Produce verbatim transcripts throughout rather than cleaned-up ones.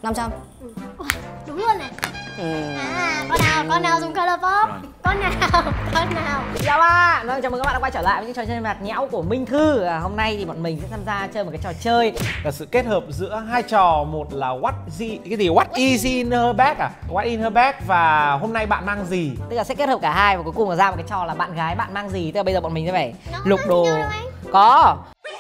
năm trăm. Ừ. Đúng luôn này. Ừ. À, con nào, con nào dùng Colourpop? Con nào, con nào? Chào ba, vâng, chào mừng các bạn đã quay trở lại với những trò chơi nhạt nhẽo của Minh Thư. à, Hôm nay thì bọn mình sẽ tham gia chơi một cái trò chơi là sự kết hợp giữa hai trò. Một là what gì, cái gì what is in her bag à? What in her bag và hôm nay bạn mang gì? Tức là sẽ kết hợp cả hai và cuối cùng là ra một cái trò là bạn gái bạn mang gì. Tức là bây giờ bọn mình sẽ phải Nó lục đồ. đâu anh? Có.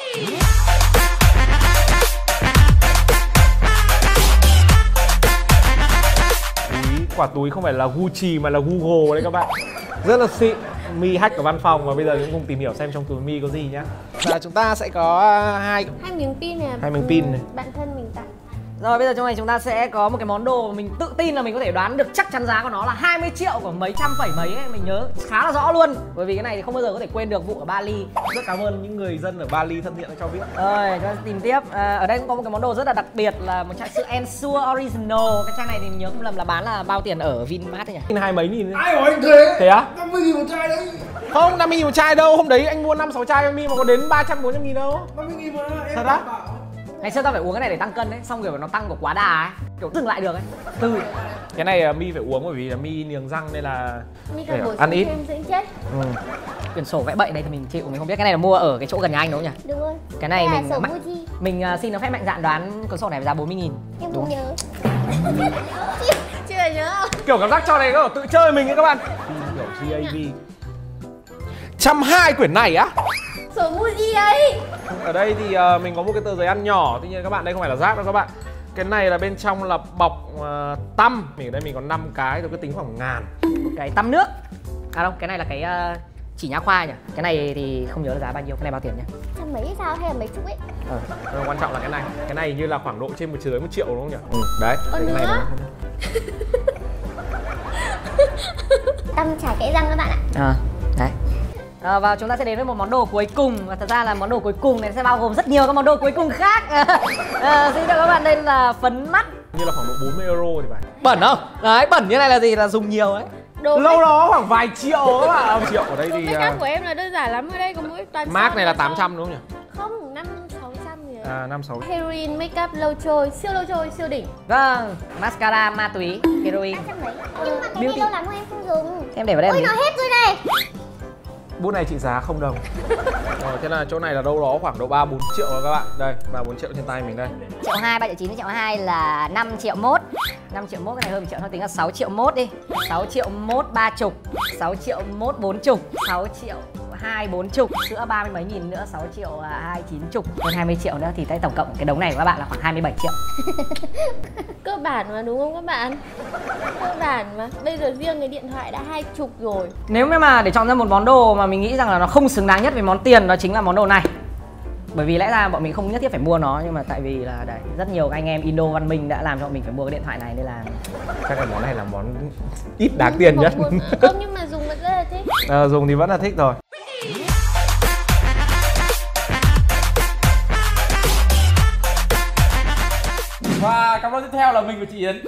Quả túi không phải là Gucci mà là Google đấy các bạn. Rất là xịn. My hack ở văn phòng và bây giờ cũng cùng tìm hiểu xem trong túi My có gì nhá. Và chúng ta sẽ có hai Hai miếng pin này. Hai miếng pin này. Bạn thân mình tặng. Rồi bây giờ trong này chúng ta sẽ có một cái món đồ mà mình tự tin là mình có thể đoán được chắc chắn giá của nó là hai mươi triệu của mấy trăm phẩy mấy ấy. Mình nhớ khá là rõ luôn. Bởi vì cái này thì không bao giờ có thể quên được vụ ở Bali. Rất cảm ơn những người dân ở Bali thân thiện đã cho biết. Rồi chúng ta tìm tiếp. à, Ở đây cũng có một cái món đồ rất là đặc biệt là một chai sữa Ensure Original. Cái chai này thì mình nhớ không lầm là bán là bao tiền ở Vinmart ấy nhỉ? Hai mấy nghìn. Ai hỏi anh thế? Thế á? năm mươi nghìn một chai đấy. Không, năm mươi nghìn một chai đâu. Hôm đấy anh mua năm sáu chai My mà có đến ba trăm bốn trăm nghìn đâu. năm mươi nghìn mà em Thật á? bảo. Ngày xưa tao phải uống cái này để tăng cân đấy, xong kiểu nó tăng của quá đà ấy, kiểu dừng lại được ấy. Từ Cái này My phải uống bởi vì là My niềng răng nên là Mình để cần bổ ăn sung ít. thêm dưỡng chất. Ừ. quyển sổ vẽ bệnh này thì mình chịu, mình không biết. Cái này là mua ở cái chỗ gần nhà anh đúng không nhỉ? Đúng rồi. Cái này Đây là mình sổ mạnh- Muji. Mình uh, xin nó phép mạnh dạn đoán cuốn sổ này giá bốn mươi nghìn. Em Đúng không không? nhớ. Chưa, chưa nhớ không? Kiểu cảm giác cho này nó tự chơi mình ấy các bạn. Kiểu giê a vê. Trăm hai quyển này á. Sổ Muji ấy. Ở đây thì uh, mình có một cái tờ giấy ăn nhỏ. Tuy nhiên các bạn đây không phải là rác đâu các bạn. Cái này là bên trong là bọc uh, tăm. Mình ở đây mình có năm cái, tôi cứ tính khoảng ngàn. Một cái tăm nước. À đâu, cái này là cái uh, chỉ nha khoa nhỉ? Cái này thì không nhớ là giá bao nhiêu, cái này bao tiền nhỉ? Trăm mấy sao hay là mấy chục ấy? Ờ. Nhưng quan trọng là cái này. Cái này như là khoảng độ trên một dưới một triệu đúng không nhỉ? Ừ, đấy. Còn cái này nữa? là... Tâm chải kẽ răng các bạn ạ. À, đấy. À, và chúng ta sẽ đến với một món đồ cuối cùng. Và thật ra là món đồ cuối cùng này sẽ bao gồm rất nhiều các món đồ cuối cùng khác. à, Xin chào các bạn, đây là phấn mắt. Như là khoảng độ bốn mươi euro thì phải. Bẩn không? Đấy, bẩn như này là gì? Là dùng nhiều ấy. Đồ Lâu đó khoảng vài triệu các bạn. Triệu ở đây Đồ thì make up uh, của em là đơn giản lắm, ở đây có mỗi toàn Mark son này là và tám son. trăm đúng không nhỉ? Không, năm sáu trăm gì đấy. À, năm sáu. Heroin make up lâu trôi, siêu lâu trôi, siêu đỉnh. Vâng, mascara ma túy, heroin. ba trăm mấy. Nhưng mà cái Beauty. này lâu lắm rồi em không dùng. Em để vào đây Ôi một nó tí. hết rồi này. Bút này trị giá không đồng. Rồi, thế là chỗ này là đâu đó khoảng độ ba bốn triệu rồi các bạn. Đây, ba bốn triệu trên tay mình đây. Triệu hai, ba triệu chín, triệu hai là năm triệu mốt. năm triệu mốt, cái này hơn một triệu thôi, tính là sáu triệu mốt đi. sáu triệu mốt ba chục, sáu triệu mốt bốn chục, sáu triệu hai bốn chục, sữa ba mươi mấy nghìn nữa, sáu triệu hai chín chục, hơn hai mươi triệu nữa thì tới tổng cộng cái đống này của các bạn là khoảng hai mươi bảy triệu. Cơ bản mà đúng không các bạn? Cơ bản mà. Bây giờ riêng cái điện thoại đã hai chục rồi. Nếu mà để chọn ra một món đồ mà mình nghĩ rằng là nó không xứng đáng nhất với món tiền, đó chính là món đồ này. Bởi vì lẽ ra bọn mình không nhất thiết phải mua nó, nhưng mà tại vì là đấy, rất nhiều anh em Indo văn minh đã làm cho bọn mình phải mua cái điện thoại này nên là Chắc là món này là món ít đáng tiền nhất. Không, không, nhưng mà dùng vẫn rất là thích. À, dùng thì vẫn là thích rồi. Và cặp đôi tiếp theo là mình và chị Yến.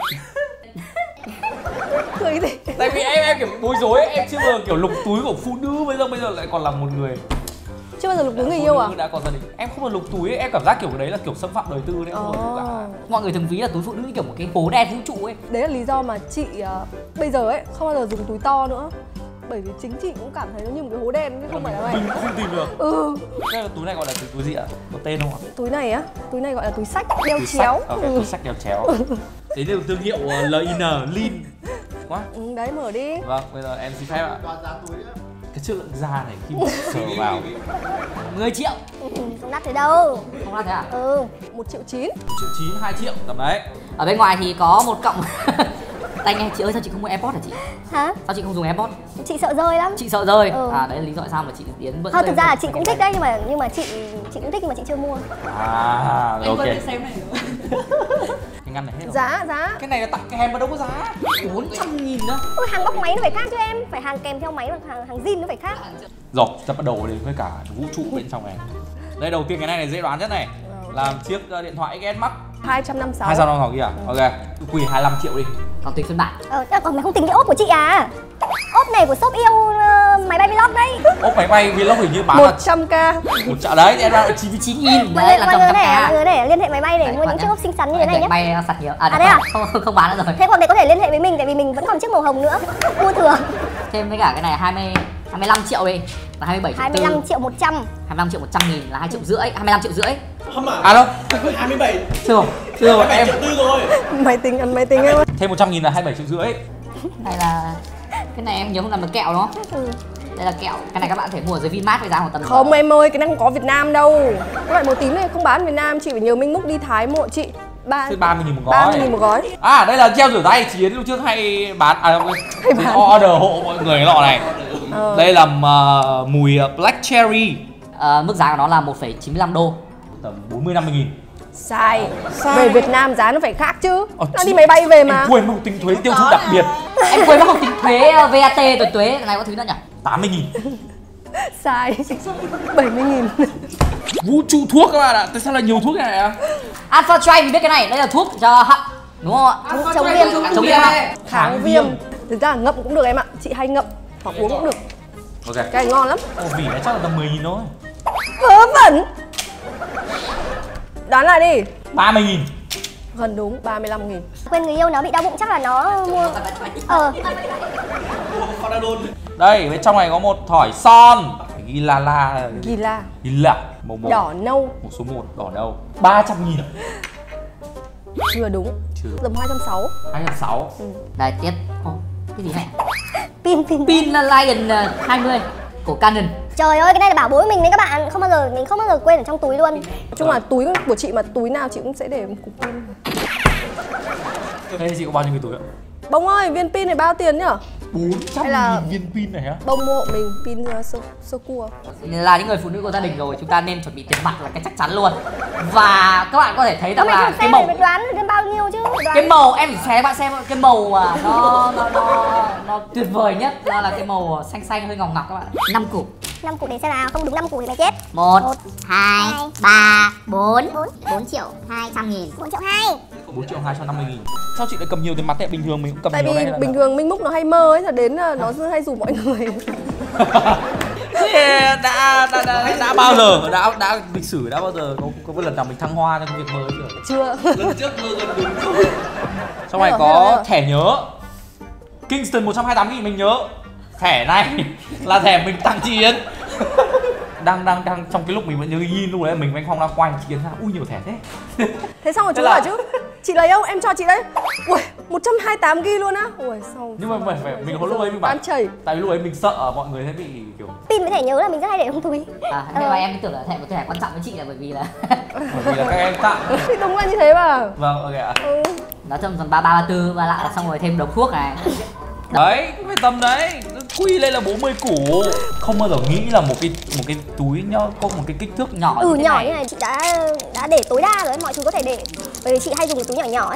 cười gì? Tại vì em em kiểu bối rối ấy, em chưa bao giờ kiểu lục túi của phụ nữ, bây giờ bây giờ lại còn là một người Chưa bao giờ lục túi người phụ yêu nữ à? đã có gia đình. Em không bao giờ lục túi ấy, em cảm giác kiểu cái đấy là kiểu xâm phạm đời tư đấy, không bao giờ cả. Mọi người thường ví là túi phụ nữ như kiểu một cái hố đen vũ trụ ấy. Đấy là lý do mà chị uh, bây giờ ấy không bao giờ dùng túi to nữa. Bởi vì chính chị cũng cảm thấy nó như một cái hố đen chứ không phải là Mình mày. cũng không tìm được. Ừ, Thế là túi này gọi là túi, túi gì ạ? Có tên không ạ? túi này á, túi này gọi là túi sách đeo Túi chéo. Sách. Ok, Ừ. túi sách đeo chéo. Đấy là thương hiệu uh, lờ i en, Lean. Quá. Ừ, đấy mở đi. Vâng, bây giờ em xin phép ạ. Cái chất lượng da này khi mà sờ vào mười triệu. Ừ, không đắt thế đâu. Không là thế à? Ừ. một triệu chín. một triệu chín, hai triệu tầm đấy. Ở bên ngoài thì có một cộng. Tay nghe chị ơi, sao chị không mua AirPods hả chị? Hả? Sao chị không dùng AirPods? Chị sợ rơi lắm. Chị sợ rơi. Ừ. À đấy là lý do tại sao mà chị Yến vẫn Không, rơi thực ra là một chị cái cũng thích này. đấy, nhưng mà nhưng mà chị chị cũng thích nhưng mà chị chưa mua. À, ok. xem này nữa. Cái ngăn này hết rồi. Giá, giá. Cái này là tặng kèm mà đâu có giá. bốn trăm nghìn đó. Ôi, hàng bóc máy nó phải khác chứ em. Phải hàng kèm theo máy và hàng hàng zin nó phải khác. Rồi, ta bắt đầu đến với cả vũ trụ bên trong này. Đây, đầu tiên cái này này dễ đoán nhất này. Làm chiếc uh, điện thoại ích ét Max hai trăm năm mươi sáu. hai trăm năm mươi sáu kia à? Ok, quy hai mươi lăm triệu đi. Còn tùy phiên bản. Ờ, còn mày không tính cái ốp của chị à? ốp này của shop yêu uh, máy bay vlog đấy. Ốp máy bay vlog hình như bán một là trăm k. một triệu đấy, em đang chín mươi chín nghìn. Đấy là mọi tầm người trăm để mọi k. người để liên hệ máy bay để Đấy, mua những bạn chiếc nhá. ốp xinh xắn như thế này nhé. Bay sạch nhiều. À, À, đấy à? không, không không bán nữa rồi. Thế còn để có thể liên hệ với mình tại vì mình vẫn còn chiếc màu hồng nữa. Mua thừa. Thêm với cả cái này hai mươi hai mươi lăm triệu đi. Là hai mươi bảy triệu hai mươi lăm triệu một trăm. hai mươi lăm triệu một trăm nghìn là hai triệu rưỡi, hai mươi lăm triệu rưỡi. Không à? À đâu? hai mươi bảy. Chưa rồi, chưa rồi em. triệu tư rồi. Máy tính ăn máy tính em ơi. Thêm một trăm nghìn là hai mươi bảy triệu rưỡi. Này là cái này em nhớ không làm được kẹo nó. Ừ. Đây là kẹo. Cái này các bạn có thể mua ở dưới Vinmart với giá khoảng tầm Không em ơi, cái này không có Việt Nam đâu. Cái loại màu tím này không bán Việt Nam, chị phải nhờ Minh Múc đi Thái mua chị. Ba Thế ba mươi nghìn một ba gói. mươi nghìn một gói. À đây là gel rửa tay Chiến lúc trước hay bán à Hay bán. order hộ mọi người cái lọ này. Ờ. Đây là uh, mùi Black Cherry. Ờ, mức giá của nó là một phẩy chín mươi lăm đô. Tầm bốn mươi năm mươi nghìn. Sai. Về Việt Nam giá nó phải khác chứ. Ờ, Nó đi máy bay về Em mà. quên mất tính thuế tiêu thụ đặc biệt. Em quên mất không tính thuế vê a tê rồi thuế cái này có thứ nữa nhỉ? tám mươi nghìn. Sai. bảy mươi nghìn. Vũ trụ thuốc các bạn ạ. Tại sao lại nhiều thuốc như này ạ? Alpha Try mình biết cái này, đây là thuốc cho họng đúng không ạ? Chống, chống viêm. Chống viêm họng. Kháng viêm. Thực ra là ngậm cũng được em ạ. Chị hay ngậm hoặc uống cũng được. Ok. Cái này ngon lắm. Ồ, vỉ này chắc là tầm mười nghìn thôi. Vớ vẩn. Đoán lại đi. ba mươi nghìn. Gần đúng, ba mươi lăm nghìn. Quên người yêu nó bị đau bụng chắc là nó mua. Ờ. Đây, bên trong này có một thỏi son. Ghi la la. Gila. Ghi la. Màu một. Đỏ nâu. Một số một đỏ đâu? ba trăm nghìn. Chưa đúng. Chưa. Tầm hai trăm sáu mươi. hai trăm sáu mươi. Đây tiếp. Ô, cái gì này? Pin pin. Pin Lion ờ, hai mươi của Canon. Trời ơi, cái này là bảo bối mình đấy các bạn. Không bao giờ mình không bao giờ quên ở trong túi luôn. Nói chung là túi của chị mà túi nào chị cũng sẽ để một cục pin. Thế chị có bao nhiêu cái túi ạ? Bông ơi, viên pin này bao tiền nhở? bốn trăm Hay là- nghìn viên pin này á? Bông mua hộ mình pin uh, sơ, sơ cua. Là những người phụ nữ của gia đình rồi, chúng ta nên chuẩn bị tiền mặt là cái chắc chắn luôn. Và các bạn có thể thấy rằng Không, là mình cái xem màu mình đoán được bao nhiêu chứ. Đoán. cái màu em phải các bạn xem cái màu mà nó nó nó nó tuyệt vời nhất đó là cái màu xanh xanh hơi ngọc ngọc các bạn. Năm củ. năm củ này xem nào, không đúng năm củ thì mày chết. Một, hai, ba, bốn, bốn, bốn triệu hai trăm nghìn. bốn triệu hai. bốn triệu hai trăm năm mươi nghìn. Sao chị lại cầm nhiều tiền mặt thế? Bình thường mình cũng cầm Tại nhiều vì đây là bình thường Minh Múc nó hay mơ ấy, là đến uh, nó hay rủ mọi người. Thế đã, đã, đã, đã bao giờ, đã, đã lịch sử đã bao giờ có, có một lần nào mình thăng hoa trong công việc mơ chưa? Chưa. Lần trước mơ gần đúng rồi. Trong này Thế rồi, thế rồi, thế có rồi. thẻ nhớ Kingston một trăm hai mươi tám nghìn mình nhớ. Thẻ này là thẻ mình tặng chị Yến. đang đang đang trong cái lúc mình vẫn nhớ ghi lúc đấy mình với anh Phong đang quay chị Yến ra ui nhiều thẻ thế. Thế xong rồi chú Thế là- bảo chứ chị lấy không? Em cho chị đấy. Ui, một trăm hai mươi tám gi ga bai luôn á. Ui, sao? Nhưng mà phải, phải mình có lúc ấy mình bảo bán chảy. tại vì lúc ấy mình sợ mọi người sẽ bị kiểu Pin với thẻ nhớ là mình rất hay để trong túi. à, nhưng mà em tưởng là thẻ một thẻ quan trọng với chị là bởi vì là bởi vì là các em tặng. Thì đúng là như thế mà. Vâng, ok ạ. Ừ. nó tầm tầm ba ba ba tư và lại là xong rồi thêm đống thuốc này. Đấy, cái tầm đấy, quy lên là bốn mươi củ. Không bao giờ nghĩ là một cái một cái túi nhá, có một cái kích thước nhỏ Ừ, như thế nhỏ này. như này chị đã đã để tối đa rồi, mọi thứ có thể để. Bởi vì chị hay dùng cái túi nhỏ nhỏ ấy.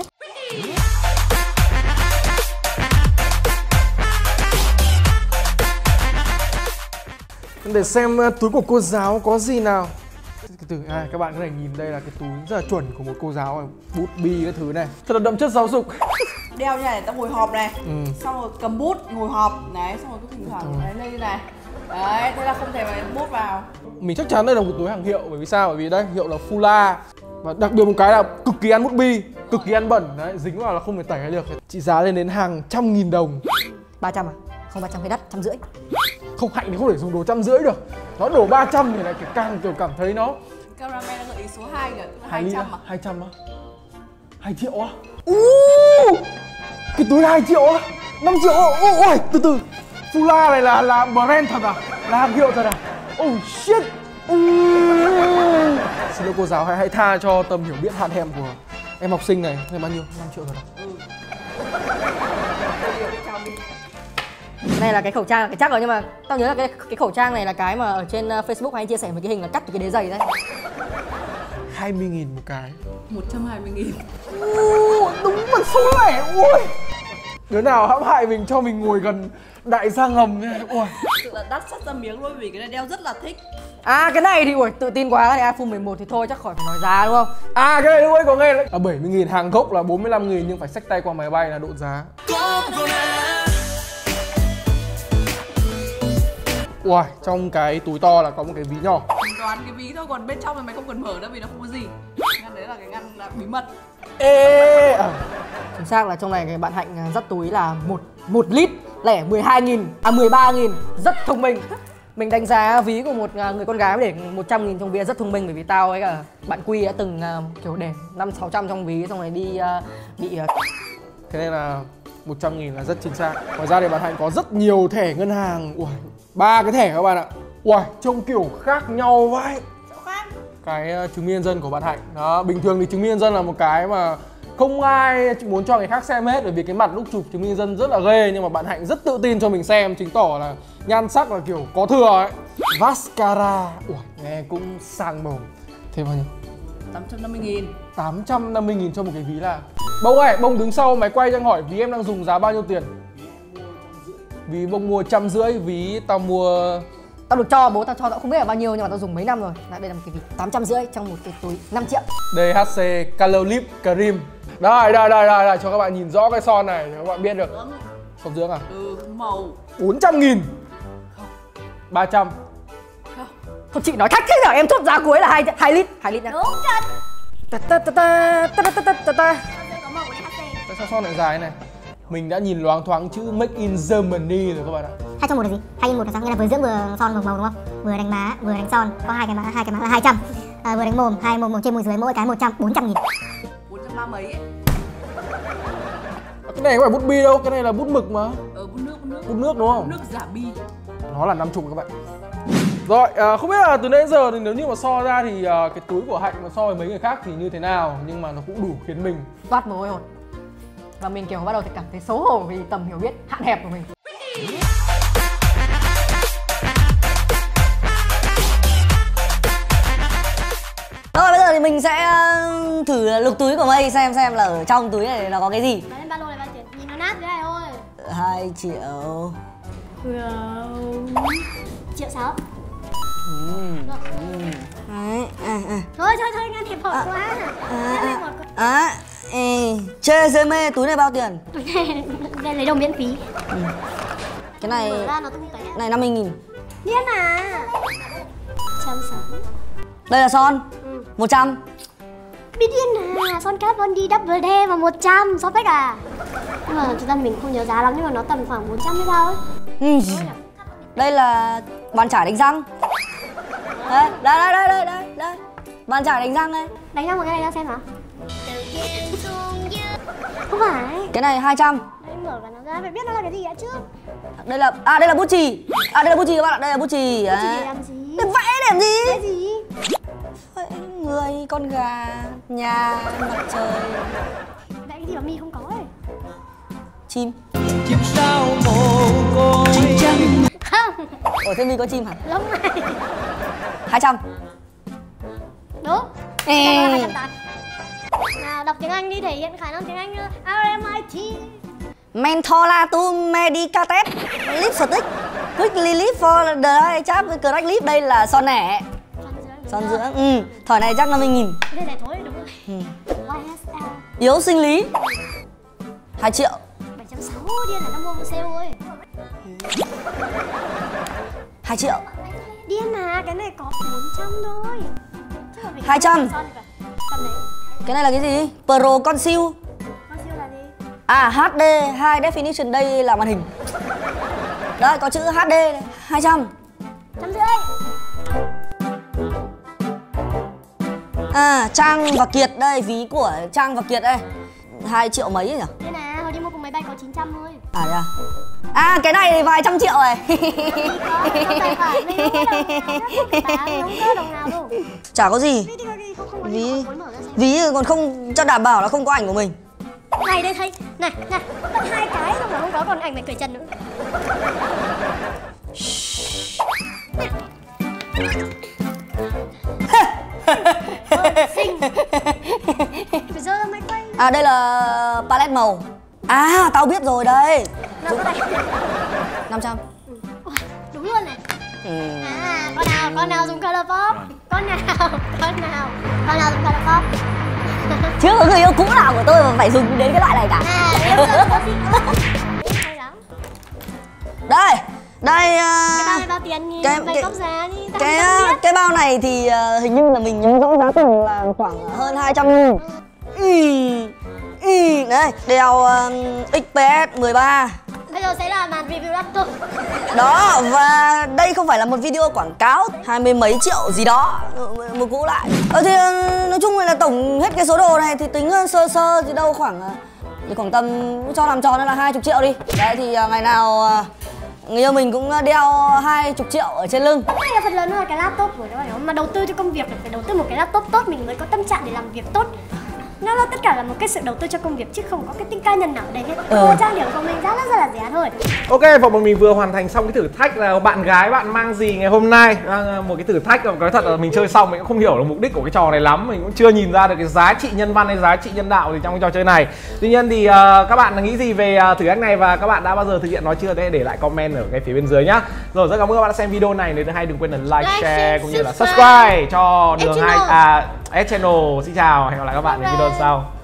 Để xem uh, túi của cô giáo có gì nào. Từ à, các bạn có thể nhìn đây là cái túi rất là chuẩn của một cô giáo này. Bút bi cái thứ này thật là đậm chất giáo dục. Đeo như này, ta ngồi họp này, Ừ. xong rồi cầm bút ngồi họp này, xong rồi cứ thỉnh thoảng đấy lên như này, đấy, thế là không thể phải bút vào. Mình chắc chắn đây là một túi hàng hiệu, bởi vì sao? Bởi vì đây hiệu là Fula. Và đặc biệt một cái là cực kỳ ăn bút bi, cực kỳ ăn bẩn đấy, dính vào là không thể tẩy hay được. Trị giá lên đến hàng trăm nghìn đồng. ba trăm à? Không ba trăm cái đắt, trăm rưỡi. Không, Hạnh thì không thể dùng đồ trăm rưỡi được. Nó đổ ba trăm thì lại kiểu càng kiểu cảm thấy nó Caramel đã gợi ý số hai kìa, hai hai trăm à? hai trăm á? hai triệu á? Uuuu, cái túi hai triệu á? năm triệu á? Ôi, ôi, từ từ. Fula này là là brand thật à? Là hàng hiệu thật à? Oh shit. Uuuu. Xin lỗi cô giáo, hãy hãy tha cho tầm hiểu biết hạn hẹp của em học sinh này. Này bao nhiêu? năm triệu thật à? Cái này là cái khẩu trang, cái chắc rồi, nhưng mà tao nhớ là cái cái khẩu trang này là cái mà ở trên uh, Facebook hay chia sẻ một cái hình là cắt từ cái đế giày đấy. hai mươi nghìn một cái. một trăm hai mươi nghìn. Uuuu, đúng một số lẻ. Ui. Đứa nào hãm hại mình cho mình ngồi gần đại gia ngầm thế. Ui. Thực là đắt sắt ra miếng luôn vì cái này đeo rất là thích. À cái này thì ui, tự tin quá, thì iPhone mười một thì thôi chắc khỏi phải nói giá đúng không? À cái này lúc ấy có nghe đấy. À, bảy mươi nghìn, hàng gốc là bốn mươi lăm nghìn nhưng phải xách tay qua máy bay là độ giá. Ui, trong cái túi to là có một cái ví nhỏ. Mình đoán cái ví thôi, còn bên trong thì mày không cần mở đâu vì nó không có gì. Ngăn đấy là cái ngăn là bí mật. Ê à. Chính xác là trong này cái bạn Hạnh dắt túi là một một lít lẻ mười hai nghìn, à mười ba nghìn, rất thông minh. Mình đánh giá ví của một người con gái để một trăm nghìn trong ví rất thông minh, bởi vì tao ấy cả bạn Quy đã từng uh, kiểu để năm sáu trăm trong ví xong rồi đi uh, bị uh... Thế nên là một trăm nghìn là rất chính xác. Ngoài ra thì bạn Hạnh có rất nhiều thẻ ngân hàng. Ui, ba cái thẻ các bạn ạ. Ui, trông kiểu khác nhau vậy. Cái uh, chứng minh nhân dân của bạn Hạnh. Đó, bình thường thì chứng minh nhân dân là một cái mà không ai muốn cho người khác xem hết, bởi vì cái mặt lúc chụp chứng minh nhân dân rất là ghê. Nhưng mà bạn Hạnh rất tự tin cho mình xem, chứng tỏ là nhan sắc là kiểu có thừa ấy. Mascara. Ui, nghe cũng sang mồm. Thế bao nhiêu? tám trăm năm mươi nghìn. tám trăm năm mươi nghìn cho một cái ví là. Bông ơi, Bông đứng sau máy quay cho anh hỏi ví em đang dùng giá bao nhiêu tiền? Ví Bông mua trăm rưỡi, ví tao mua... Tao được cho, bố tao cho tao không biết là bao nhiêu nhưng mà tao dùng mấy năm rồi. Đây là một cái ví tám trăm rưỡi trong một cái túi năm triệu. đê hát xê Color Lip Cream. Đây, đây, đây, đây, đây, cho các bạn nhìn rõ cái son này, cho các bạn biết được. Son dưỡng à? Ừ, màu. bốn trăm nghìn. ba trăm. Không, chị nói thách thế nào em chốt giá cuối là hai lít, hai lít nhá. Đúng chuẩn. Ta ta ta ta ta ta ta ta ta. Có màu của đê hát xê. Tại sao son lại dài này? Mình đã nhìn loáng thoáng chữ Make in Germany rồi các bạn ạ. Hai trong một là gì? Hai in một là sao? Nghĩa là vừa dưỡng vừa son một màu đúng không? Vừa đánh má, vừa đánh son, có hai cái má, hai cái má là hai trăm. À, vừa đánh mồm, hai mồm, mồm trên môi dưới mỗi cái một trăm, bốn trăm nghìn. bốn trăm ba mấy ấy. Cái này không phải bút bi đâu, cái này là bút mực mà. Ờ, bút nước, bút nước. Bút nước đúng không? Bút nước giả bi. Nó là năm chục các bạn. Rồi, à, không biết là từ nãy đến giờ thì nếu như mà so ra thì à, cái túi của Hạnh mà so với mấy người khác thì như thế nào, nhưng mà nó cũng đủ khiến mình toát mồ hôi hột. Và mình kiểu bắt đầu thì cảm thấy xấu hổ vì tầm hiểu biết hạn hẹp của mình. Rồi bây giờ thì mình sẽ thử lục túi của Mây xem xem là ở trong túi này nó có cái gì. Nói lên ba lô này bao tiền? Nhìn nó nát thế này thôi. Hai triệu. Triệu sáu. Ừ. Đấy, à, à. Thôi thôi thôi, ngăn hẹp hòi À, quá. À, Ngăn hẹp hòi quá. à, ê, chê dê mê, túi này bao tiền? Túi này đây lấy đồ miễn phí. Ừ. Cái này Mở ra nó tung tóe. này năm mươi nghìn. Điên à. Trăm sáu. Đây là son. Ừ. một trăm. Biết điên à, son carbon đi double D mà một trăm, so fake à. Nhưng mà thực ra mình không nhớ giá lắm, nhưng mà nó tầm khoảng bốn trăm hay sao ấy. Ừ. Đây là bàn chải đánh răng. Đây, đây, đây, đây, đây, đây, đây. Bàn chải đánh răng đây. Đánh ra một cái này ra xem hả? Không phải. Cái này hai trăm. Đấy, mở và nó ra, phải biết nó là cái gì đã chứ. Đây là, à đây là bút chì. À đây là bút chì các bạn ạ, đây là bút chì. Bút chì Đấy. để làm gì? Để vẽ để làm gì? Cái gì? Vẽ người, con gà, nhà, mặt trời. Vẽ cái gì mà mi không có ấy. Chim. Chim sao mồ côi. Chim trắng. Không. Ở thế mi có chim hả? Lông này. hai trăm. Đúng. Ê. hai trăm tám. Nào đọc tiếng Anh đi, thể hiện khả năng tiếng Anh. R M I T. Mentholatum medicated lipstick quick relief for the chap crack lip. Đây là son nẻ, son dưỡng. Ừ, thỏi này chắc năm mươi nghìn. Đây này thôi, đúng rồi. Ừ. Y S L. Yếu sinh lý hai triệu. bảy trăm sáu mươi điên là nó mua một sale ơi. hai triệu. Điên mà, cái này có bốn trăm thôi. hai trăm. Cái này là cái gì? Pro Conceal. Conceal là gì? À hát đê High Definition, đây là màn hình. Đây có chữ hát đê này, hai trăm. Trăm rưỡi. À Trang và Kiệt đây, ví của Trang và Kiệt đây. hai triệu mấy nhỉ? Đây nè, hồi đi mua cùng máy bay có chín trăm thôi. À đây à? À cái này thì vài trăm triệu này. Không có đồng nào đâu. Chả có gì. Ví ví còn không cho đảm bảo là không có ảnh của mình. Này đây thấy, này này, tận hai cái xong mà không có, còn ảnh mày cởi chân nữa. Xinh. Phải giơ máy quay. À đây là palette màu. À tao biết rồi đây. Nào có này. năm trăm. Ừ. Đúng luôn này. Ừ. À, con nào, con nào dùng color pop? Con nào, con nào, con nào dùng color pop? Chưa có người yêu cũ nào của tôi mà phải dùng đến cái loại này cả. À, yêu cũ có gì không? Hay lắm. Đây, Đây uh, Cái bao này bao tiền nhỉ? cái- Vậy cái- cốc giá đi. tao cái không uh, biết. cái bao này thì uh, hình như là mình nhớ rõ giá tiền là khoảng hơn hai trăm nghìn. Ý, ý, đấy, đeo uh, ích pê ét mười ba. Bây giờ sẽ là màn review laptop. Đó, và đây không phải là một video quảng cáo hai mươi mấy triệu gì đó. Một cũ lại. Ờ thì uh, nói chung là tổng hết cái số đồ này thì tính uh, sơ sơ thì đâu khoảng uh, thì khoảng tầm cho làm tròn là hai mươi triệu đi. Đấy thì uh, ngày nào uh, người yêu mình cũng uh, đeo hai mươi triệu ở trên lưng. Đây là phần lớn là cái laptop của các bạn. Mà đầu tư cho công việc thì phải đầu tư một cái laptop tốt mình mới có tâm trạng để làm việc tốt. Nó là tất cả là một cái sự đầu tư cho công việc chứ không có cái tính cá nhân nào ở đây hết. Đồ trang điểm của mình giá rất là rẻ thôi. Ok, và bọn mình vừa hoàn thành xong cái thử thách là bạn gái bạn mang gì ngày hôm nay. À, một cái thử thách mà nói thật là mình chơi xong mình cũng không hiểu được mục đích của cái trò này lắm. Mình cũng chưa nhìn ra được cái giá trị nhân văn hay giá trị nhân đạo gì trong cái trò chơi này. Tuy nhiên thì uh, các bạn nghĩ gì về uh, thử thách này và các bạn đã bao giờ thực hiện nó chưa? Để để lại comment ở cái phía bên dưới nhá. Rồi rất cảm ơn các bạn đã xem video này. Nếu hay đừng quên là like, Like, share share, cũng như là subscribe. subscribe cho đường S hai channel. à S channel. Xin chào, hẹn gặp lại các bạn ở video sau.